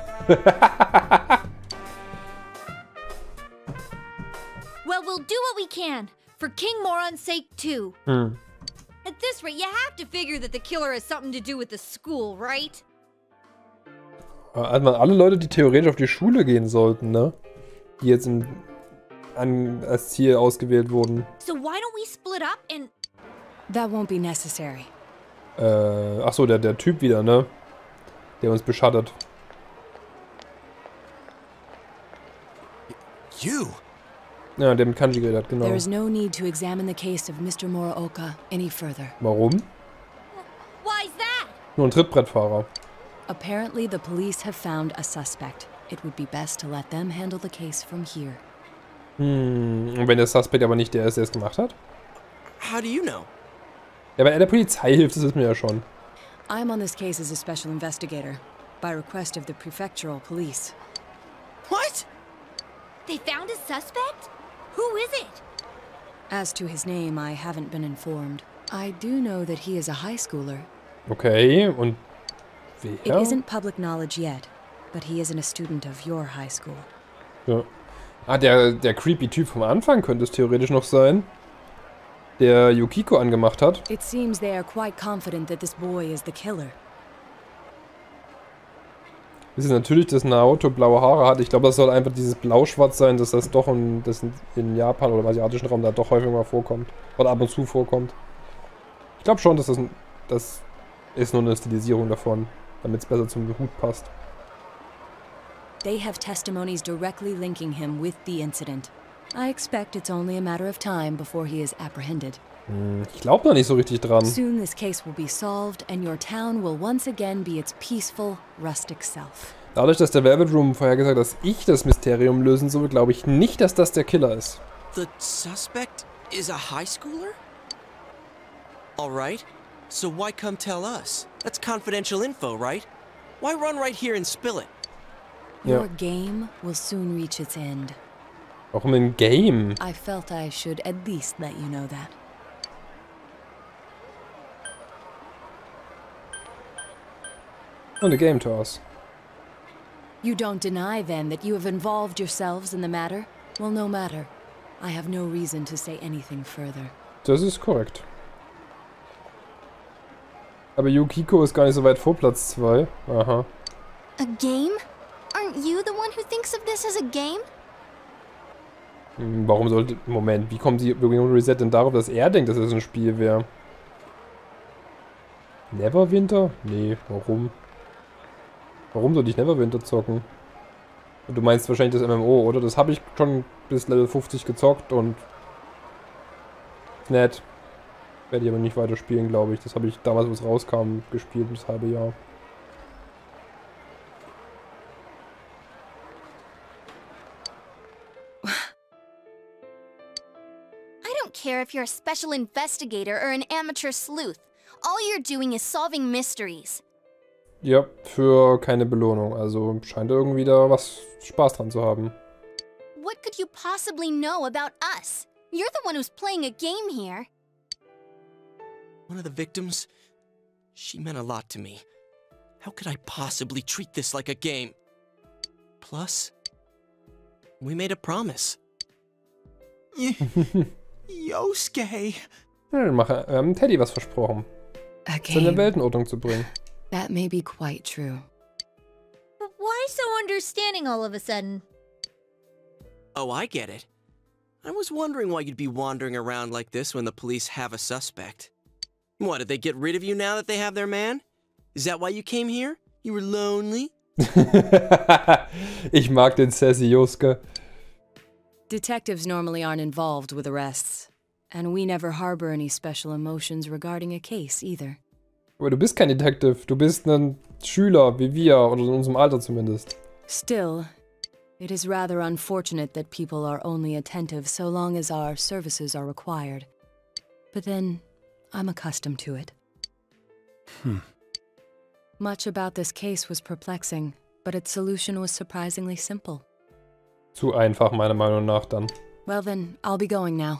Well, we'll do what we can. For King Moron's sake, too. Hm. At this rate, you have to figure that the killer has something to do with the school, right? Also alle Leute, die theoretisch auf die Schule gehen sollten, ne? Die jetzt in, an, als Ziel ausgewählt wurden. So why don't we split up and... That won't be necessary. Äh, achso, der, der Typ wieder, ne? Der uns beschattet. You? Ja, der mit Kanji geredet hat, genau. There is no need to examine the case of Mister Muraoka any further. Warum? Why's that? Nur ein Trittbrettfahrer. Apparently, the police have found a suspect. It would be best to let them handle the case from here. Hm, und wenn der Suspect aber nicht der ist, der es gemacht hat? How do you know? Ja, wenn er der Polizei hilft, das ist mir ja schon. I'm on this case as a special investigator, by request of the prefectural police. What? They found a suspect? Who is it? As to his name, I haven't been informed. I do know that he is a high schooler. Okay, und It wer? isn't public knowledge yet, but he isn't a student of your high school. Ja. Ah, der, der creepy Typ vom Anfang könnte es theoretisch noch sein. Der Yukiko angemacht hat. It seems they are quite confident that this boy is the killer. Das ist natürlich, dass Naoto blaue Haare hat. Ich glaube, das soll einfach dieses Blau-Schwarz sein, dass das doch in, das in Japan oder im asiatischen Raum da doch häufig mal vorkommt. Oder ab und zu vorkommt. Ich glaube schon, dass das, das ist nur eine Stilisierung davon, damit es besser zum Hut passt. They have testimonies directly linking him with the incident. I expect it's only a matter of time before he is apprehended. Hm, ich glaube noch nicht so richtig dran. Soon this case will be solved and your town will once again be its peaceful, rustic self. Dadurch, dass der Velvet Room vorhergesagt hat, dass ich das Mysterium lösen soll, glaube ich nicht, dass das der Killer ist. The suspect is a high schooler? Alright, so why come tell us? That's confidential info, right? Why run right here and spill it? Ja. Your game will soon reach its end. Warum ein Game? I felt I should at least let you know that. Und a Game Toss. You don't deny, then, that you have involved yourselves in the matter? Well, no matter. I have no reason to say anything further. Das ist korrekt. Aber Yukiko ist gar nicht so weit vor Platz zwei. Aha. A game? Aren't you the one who thinks of this as a game? Hm, warum sollte... Moment, wie kommt die Reset denn darauf, dass er denkt, dass es ein Spiel wäre? Neverwinter? Nee, warum? Warum soll ich Neverwinter zocken? Du meinst wahrscheinlich das M M O, oder? Das habe ich schon bis Level fünfzig gezockt und... Nett. Werde ich aber nicht weiterspielen, glaube ich. Das habe ich damals, wo es rauskam, gespielt, das halbe Jahr. I don't care if you're a special investigator or an amateur sleuth. All you're doing is solving mysteries. Ja, für keine Belohnung. Also scheint irgendwie da was Spaß dran zu haben. What could you possibly know about us? You're the one who's playing a game here. One of the victims? She meant a lot to me. How could I possibly treat this like a game? Plus, we made a promise. Yosuke. Ja, dann mache, wir haben Teddy was versprochen. Seine Weltenordnung zu bringen. That may be quite true. But why so understanding all of a sudden? Oh, I get it. I was wondering why you'd be wandering around like this when the police have a suspect. What, did they get rid of you now that they have their man? Is that why you came here? You were lonely? Ich mag den Sassy Yosuke. Detectives normally aren't involved with arrests. And we never harbor any special emotions regarding a case either. Aber du bist kein Detective. Du bist ein Schüler, wie wir, oder in unserem Alter zumindest. Still, it is rather unfortunate that people are only attentive so long as our services are required. But then, I'm accustomed to it. Hmm. Much about this case was perplexing, but its solution was surprisingly simple. Zu einfach, meiner Meinung nach, dann. Well then, I'll be going now.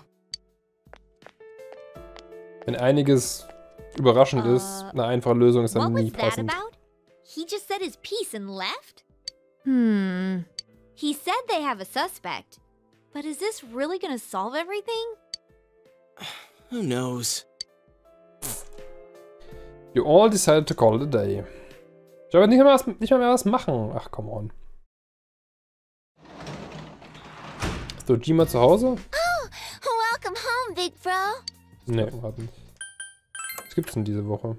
Wenn einiges überraschend Uh, ist, eine einfache Lösung ist dann What nie was that passend. about? He just said his piece and left? Hmm. He said they have a suspect. But is this really gonna solve everything? Who knows? You all decided to call it a day. Ich habe nicht mehr, was, nicht mehr, mehr was machen. Ach, come on. Ist Dojima zu Hause? Oh, welcome home, big bro. Ne, warte nicht. Was gibt's denn diese Woche?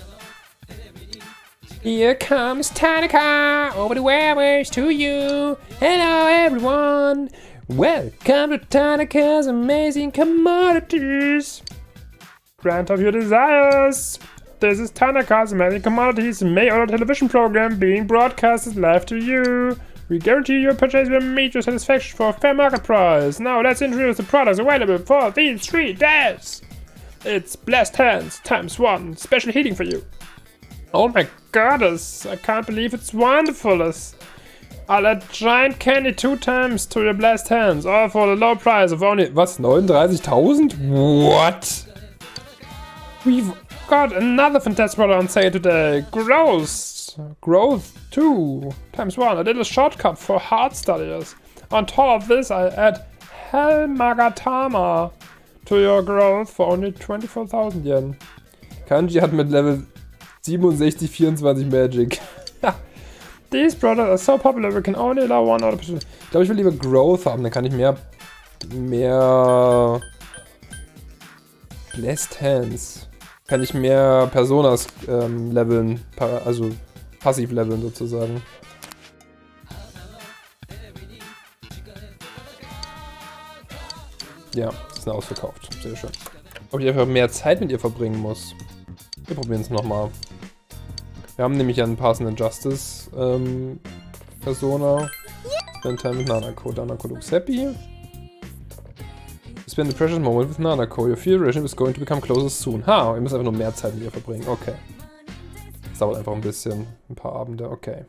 Here comes Tanaka, over the warehouse to you. Hello everyone, welcome to Tanaka's amazing commodities. Grant of your desires. This is Tanaka's amazing commodities, a mail-order television program being broadcasted live to you. We guarantee your purchase will meet your satisfaction for a fair market price. Now let's introduce the products available for these three days. It's Blessed Hands times one, special heating for you. Oh my goddess, I can't believe it's wonderful. I'll add giant candy two times to your Blessed Hands, all for the low price of only, was, neununddreißigtausend? What? We've got another fantastic product on sale today. Growth, Growth two times one, a little shortcut for hard studiers. On top of this, I add Helmagatama to your Growth for only twenty-four thousand Yen. Kanji hat mit Level siebenundsechzig vierundzwanzig Magic. These products are so popular, we can only allow one order. Ich glaube, ich will lieber Growth haben, dann kann ich mehr, mehr Blessed Hands. Kann ich mehr Personas ähm, leveln, also passiv leveln sozusagen. Ja, ist ausverkauft. Sehr schön. Ob ich einfach mehr Zeit mit ihr verbringen muss. Wir probieren es nochmal. Wir haben nämlich einen passenden Justice ähm, Persona. Spend time with Nanako. Nanako looks happy. Spend a precious moment with Nanako. Your fear relationship is going to become closer soon. Ha, wir müssen einfach nur mehr Zeit mit ihr verbringen. Okay. Das dauert einfach ein bisschen. Ein paar Abende. Okay.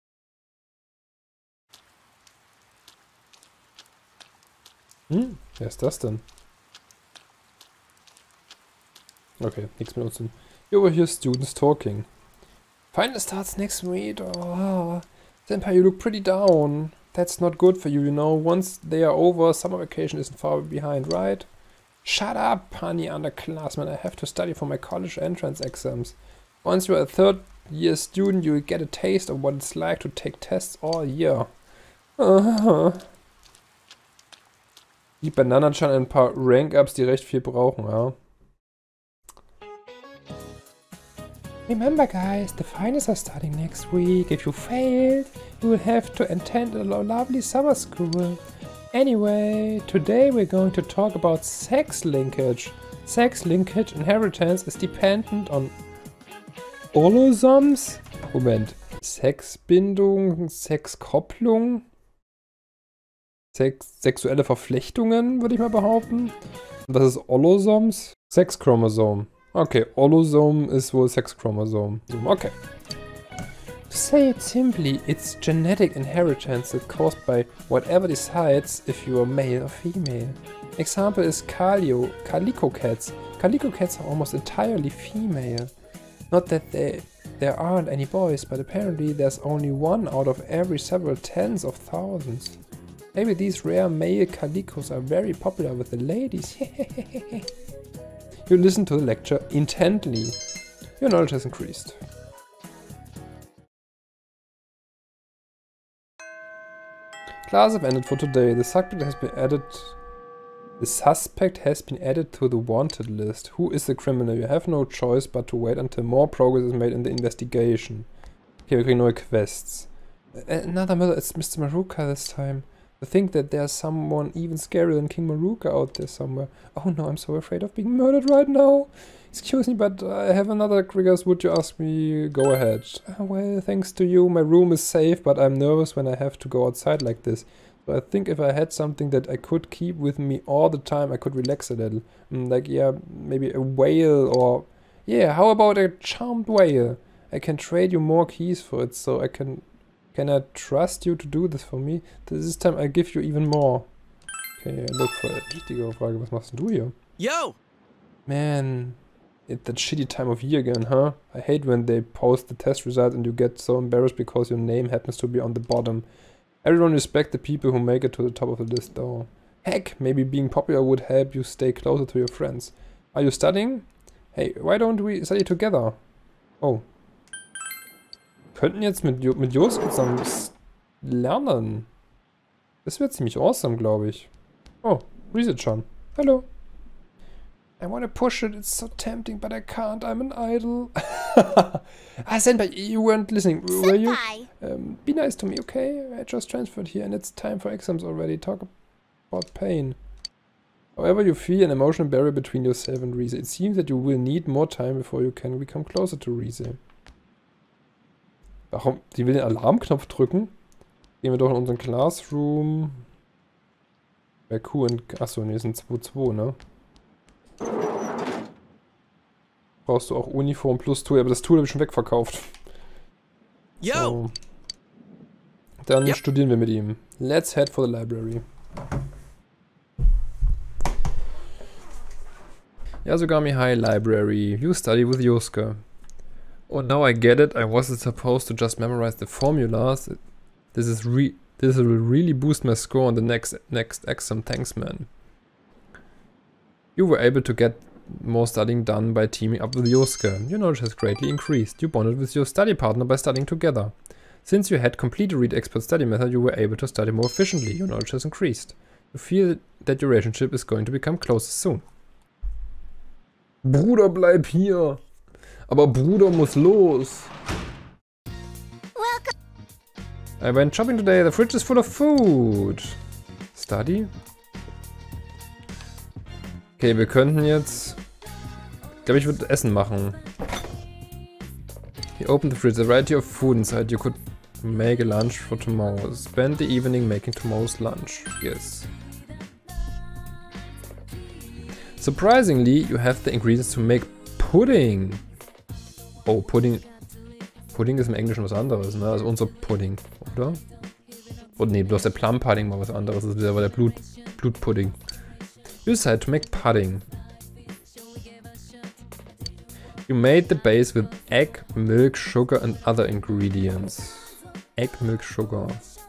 Hm, wer ist das denn? Okay, nichts mehr nutzen. You overhear students talking. Final starts next week. Oh, Senpai, you look pretty down. That's not good for you, you know. Once they are over, summer vacation isn't far behind, right? Shut up, honey underclassman. I have to study for my college entrance exams. Once you're a third year student, you will get a taste of what it's like to take tests all year. Uh-huh. Die Bananen schon ein paar Rank-Ups, die recht viel brauchen, ja. Remember guys, the finals are starting next week. If you failed, you will have to attend a lo- lovely summer school. Anyway, today we're going to talk about sex linkage. Sex linkage inheritance is dependent on Holosomes? Moment. Sexbindung, Sexkopplung, Sex, sexuelle Verflechtungen, würde ich mal behaupten. Und das ist Holosomes? Sexchromosom. Okay, Holosome ist wohl Sexchromosom. Okay. To say it simply, it's genetic inheritance that's caused by whatever decides if you are male or female. Example is Calio, Calico cats. Calico cats are almost entirely female. Not that they, there aren't any boys, but apparently there's only one out of every several tens of thousands. Maybe these rare male calicos are very popular with the ladies. You listen to the lecture intently. Your knowledge has increased. Class have ended for today. The suspect has been added. The suspect has been added to the wanted list. Who is the criminal? You have no choice but to wait until more progress is made in the investigation. Okay, wir kriegen neue Quests. Another murder. It's Mister Maruka this time. I think that there's someone even scarier than King Maruka out there somewhere. Oh no, I'm so afraid of being murdered right now. Excuse me, but I have another triggers. Would you ask me? Go ahead. Uh, well, thanks to you, my room is safe, but I'm nervous when I have to go outside like this. So I think if I had something that I could keep with me all the time, I could relax a little. Mm, like, yeah, maybe a whale or... Yeah, how about a charmed whale? I can trade you more keys for it, so I can... Can I trust you to do this for me? This time I give you even more. Okay, look for a wichtige Frage. Was machst du hier? Yo! Man, it's that shitty time of year again, huh? I hate when they post the test results and you get so embarrassed because your name happens to be on the bottom. Everyone respect the people who make it to the top of the list though. Heck, maybe being popular would help you stay closer to your friends. Are you studying? Hey, why don't we study together? Oh. Wir könnten jetzt mit, jo mit Josuke zusammen lernen. Das wird ziemlich awesome, glaube ich. Oh, Reset schon. Hallo. I wanna push it, it's so tempting, but I can't, I'm an idol. Ah, Senpai, you weren't listening, were you? Um, be nice to me, okay? I just transferred here and it's time for exams already. Talk about pain. However you feel an emotional barrier between yourself and Rize. It seems that you will need more time before you can become closer to Rize. Warum? Die will den Alarmknopf drücken? Gehen wir doch in unseren Classroom. Bei Q und... Achso, ne, sind zwei zwei, ne? Brauchst du auch Uniform plus Tool, aber das Tool habe ich schon wegverkauft. Yo! So. Dann yep. studieren wir mit ihm. Let's head for the library. Yasugami High Library. You study with Yosuke. Oh, now I get it. I wasn't supposed to just memorize the formulas. This is re this will really boost my score on the next next exam. Thanks, man. You were able to get more studying done by teaming up with Yosuke. Your knowledge has greatly increased. You bonded with your study partner by studying together. Since you had completed Read Expert study method, you were able to study more efficiently. Your knowledge has increased. You feel that your relationship is going to become closer soon. Bruder, bleib hier! Aber Bruder muss los. Welcome. I went shopping today. The fridge is full of food. Study? Okay, wir könnten jetzt... Ich glaube, ich würde Essen machen. He opened the fridge. A variety of food inside. You could make a lunch for tomorrow. Spend the evening making tomorrow's lunch. Yes. Surprisingly, you have the ingredients to make pudding. Oh, Pudding. Pudding ist im Englischen was anderes, ne? Also unser Pudding, oder? Oh ne, bloß der Plum Pudding war was anderes. Das war der Blut, Blutpudding. You decide to make pudding. You made the base with egg, milk, sugar and other ingredients. Egg, milk, sugar.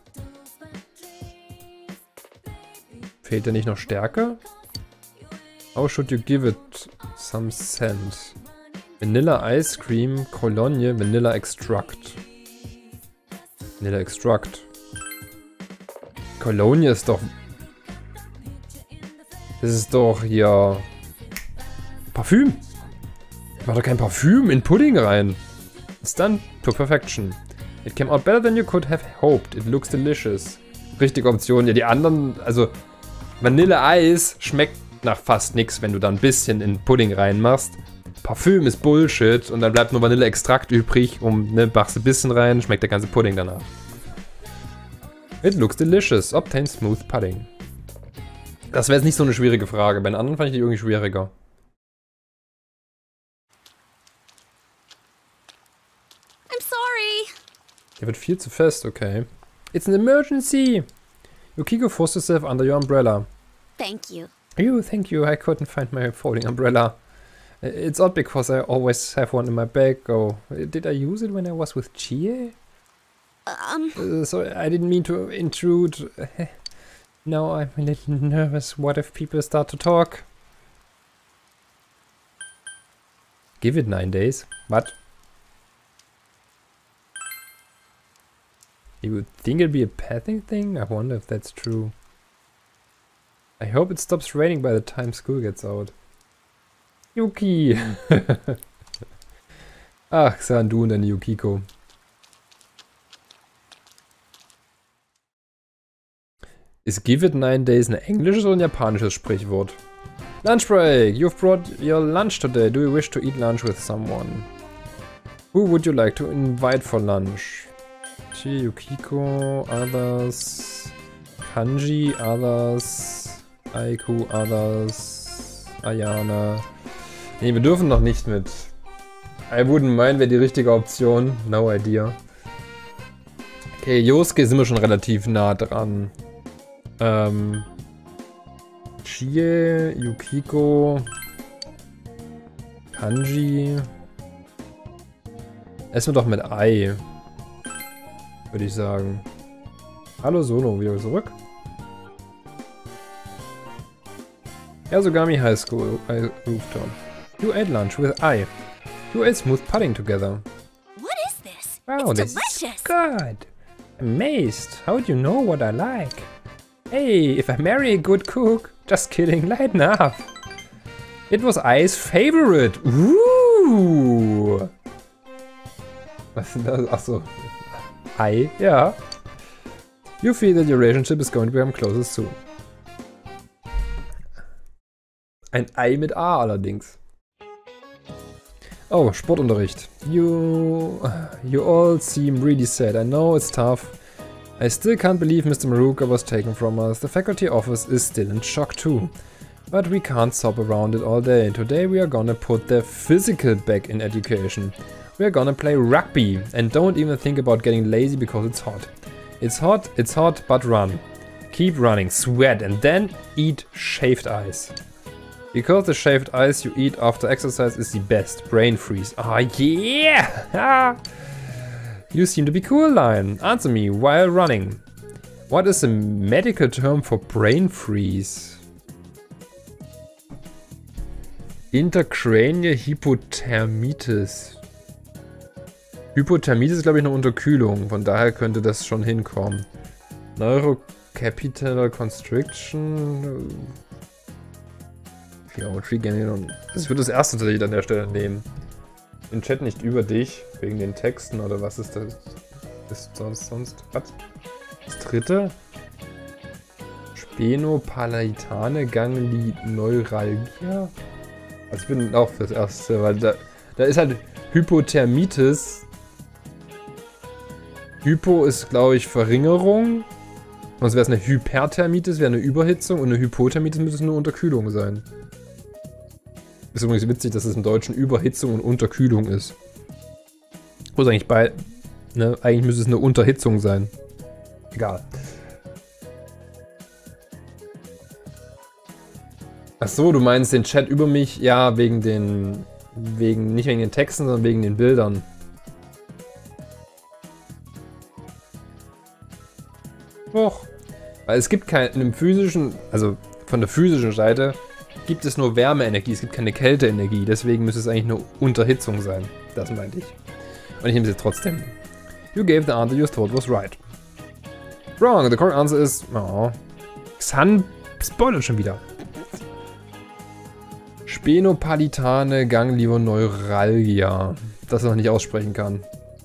Fehlt dir nicht noch Stärke? How should you give it some scent? Vanilla Ice Cream, Cologne, Vanilla Extract. Vanilla Extract. Cologne ist doch... Das ist doch hier... Parfüm. Ich mach doch kein Parfüm in Pudding rein. It's done to perfection. It came out better than you could have hoped. It looks delicious. Richtige Option. Ja, die anderen... Also, Vanilleeis schmeckt nach fast nichts, wenn du da ein bisschen in Pudding reinmachst. Parfüm ist Bullshit und dann bleibt nur Vanilleextrakt übrig und ne, machst ein bisschen rein, schmeckt der ganze Pudding danach. It looks delicious. Obtain smooth pudding. Das wäre jetzt nicht so eine schwierige Frage. Bei den anderen fand ich die irgendwie schwieriger. I'm sorry. Der wird viel zu fest, okay. It's an emergency. Yukiko forced herself under your umbrella. Thank you. You, thank you. I couldn't find my folding umbrella. It's odd because I always have one in my bag. Oh, did I use it when I was with Chie? Um. Uh, so I didn't mean to intrude. Now I'm a little nervous. What if people start to talk? Give it nine days. What? You would think it'd be a pathing thing? I wonder if that's true. I hope it stops raining by the time school gets out. Yuki! Ach, San, du und deine Yukiko. Ist give it nine days ein englisches oder ein japanisches Sprichwort? Lunch break! You've brought your lunch today. Do you wish to eat lunch with someone? Who would you like to invite for lunch? Chi, Yukiko, others, Kanji, others, Aiku, others, Ayana. Nee, wir dürfen noch nicht mit. I wouldn't mind wäre die richtige Option. No idea. Okay, Yosuke sind wir schon relativ nah dran. Ähm. Chie, Yukiko, Kanji. Essen wir doch mit Ei. Würde ich sagen. Hallo Sono, wieder zurück. Yazugami High School I Rooftop. You ate lunch with Ai. You ate smooth pudding together. What is this? Wow, it's this delicious. is good. Amazed. How would you know what I like? Hey, if I marry a good cook. Just kidding, lighten up. It was Ai's favorite. Ooh. Was ist das? Achso. Ei, ja. You feel that your relationship is going to become closer soon. Ein Ei mit A allerdings. Oh, Sportunterricht. You, you all seem really sad. I know it's tough. I still can't believe Mister Maruka was taken from us. The faculty office is still in shock too. But we can't stop around it all day. Today we are gonna put the physical back in education. We are gonna play rugby. And don't even think about getting lazy because it's hot. It's hot, it's hot, but run. Keep running, sweat, and then eat shaved ice. Because the shaved ice you eat after exercise is the best. Brain freeze. Ah, yeah! You seem to be cool, Lion. Answer me while running. What is the medical term for brain freeze? Intracranial Hypothermitis. Hypothermitis ist, glaube ich, eine Unterkühlung. Von daher könnte das schon hinkommen. Neurocapital Constriction. Geometry Ganglion. Das wird das erste tatsächlich an der Stelle nehmen. Den Chat nicht über dich, wegen den Texten oder was ist das? Ist sonst sonst? Was? Das dritte? Spenopalaitane Ganglioneuralgia? Also ich bin auch fürs erste, weil da, da ist halt Hypothermitis. Hypo ist, glaube ich, Verringerung. Sonst wäre es eine Hyperthermitis, wäre eine Überhitzung und eine Hypothermitis müsste es eine Unterkühlung sein. Ist übrigens witzig, dass es im Deutschen Überhitzung und Unterkühlung ist. Muss eigentlich bei... Ne, eigentlich müsste es eine Unterhitzung sein. Egal. Ach so, du meinst den Chat über mich? Ja, wegen den... wegen nicht wegen den Texten, sondern wegen den Bildern. Doch. Weil es gibt keinen... im physischen... also von der physischen Seite... gibt es nur Wärmeenergie, es gibt keine Kälteenergie. Deswegen müsste es eigentlich nur Unterhitzung sein. Das meinte ich. Und ich nehme es jetzt trotzdem. You gave the answer you thought was right. Wrong, the correct answer is... Oh. Xan spoilert schon wieder. Sphenopalatine Ganglioneuralgia. Das er noch nicht aussprechen kann.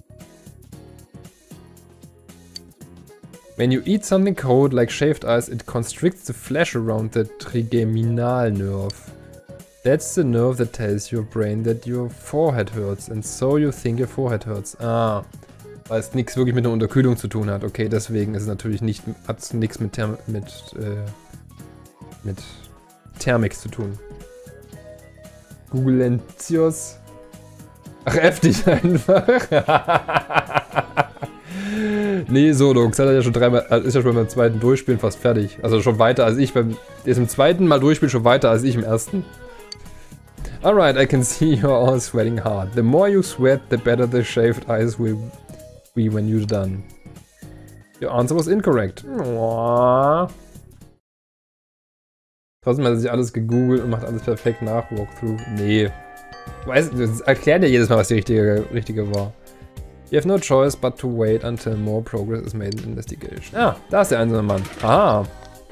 When you eat something cold like shaved ice, it constricts the flesh around the trigeminal nerve. That's the nerve that tells your brain that your forehead hurts, and so you think your forehead hurts. Ah, weil es nichts wirklich mit einer Unterkühlung zu tun hat. Okay, deswegen ist es natürlich nicht, hat es nichts mit, Therm mit, äh, mit Thermik zu tun. Googlentios. Ach, F dich einfach. Nee, Solo. Das hat er ja schon dreimal, ist ja schon beim zweiten Durchspielen fast fertig. Also schon weiter als ich beim, ist im zweiten Mal Durchspielen schon weiter als ich im ersten. Alright, I can see you're all sweating hard. The more you sweat, the better the shaved ice will be when you're done. Your answer was incorrect. Aww. Trotzdem hat er sich alles gegoogelt und macht alles perfekt nach Walkthrough. Nee. Weiß, das erklärt ja jedes Mal, was die richtige, richtige war. You have no choice but to wait until more progress is made in investigation. Ah, da ist der einsame Mann. Ah.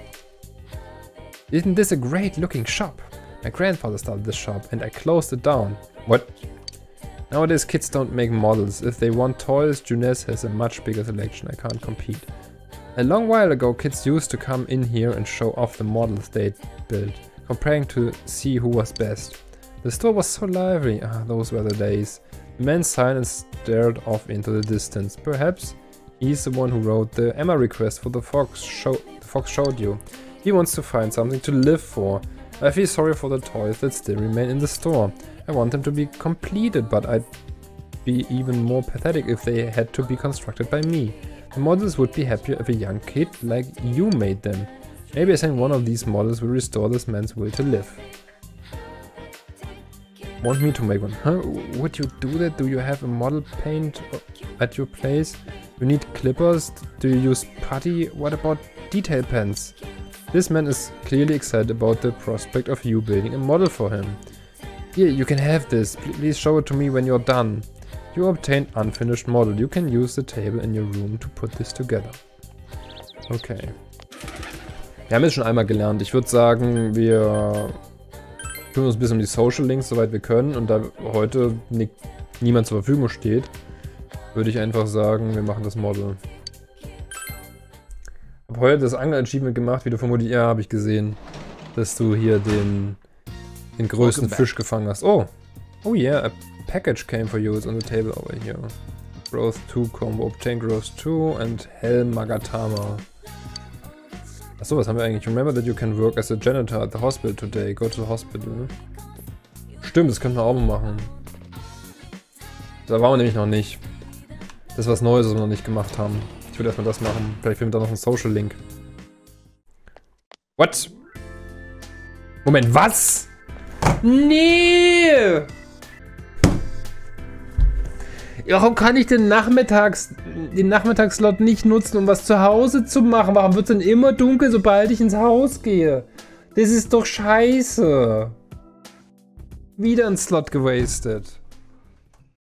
Isn't this a great looking shop? My grandfather started this shop and I closed it down. What? Nowadays kids don't make models. If they want toys, Junes has a much bigger selection. I can't compete. A long while ago, kids used to come in here and show off the models they'd built, comparing to see who was best. The store was so lively. Ah, those were the days. The man sighed and stared off into the distance. Perhaps he's the one who wrote the Emma request for the fox, show the fox showed you. He wants to find something to live for. I feel sorry for the toys that still remain in the store. I want them to be completed, but I'd be even more pathetic if they had to be constructed by me. The models would be happier if a young kid like you made them. Maybe I think one of these models will restore this man's will to live. Want me to make one? Huh? Would you do that? Do you have a model paint at your place? You need clippers? Do you use putty? What about detail pens? This man is clearly excited about the prospect of you building a model for him. Here, you can have this. Please show it to me when you're done. You obtained unfinished model. You can use the table in your room to put this together. Okay. Wir haben jetzt schon einmal gelernt. Ich würde sagen, wir kümmern uns ein bisschen um die Social Links, soweit wir können. Und da heute nicht, niemand zur Verfügung steht, würde ich einfach sagen, wir machen das Model. Ich habe heute das Angler-Achievement gemacht, wie du vermutlich, ja, habe ich gesehen, dass du hier den, den größten Fisch gefangen hast. Oh, oh yeah, a package came for you. It's on the table over here. Growth two combo, obtain Growth two and Helm Magatama. Achso, was haben wir eigentlich? Remember that you can work as a janitor at the hospital today. Go to the hospital. Stimmt, das könnten wir auch mal machen. Da waren wir nämlich noch nicht. Das ist was Neues, was wir noch nicht gemacht haben. Ich würde erstmal das machen. Vielleicht finden wir da noch einen Social Link. What? Moment, was? Nee! Warum kann ich den Nachmittags, den Nachmittagsslot nicht nutzen, um was zu Hause zu machen? Warum wird es denn immer dunkel, sobald ich ins Haus gehe? Das ist doch scheiße. Wieder ein Slot gewastet.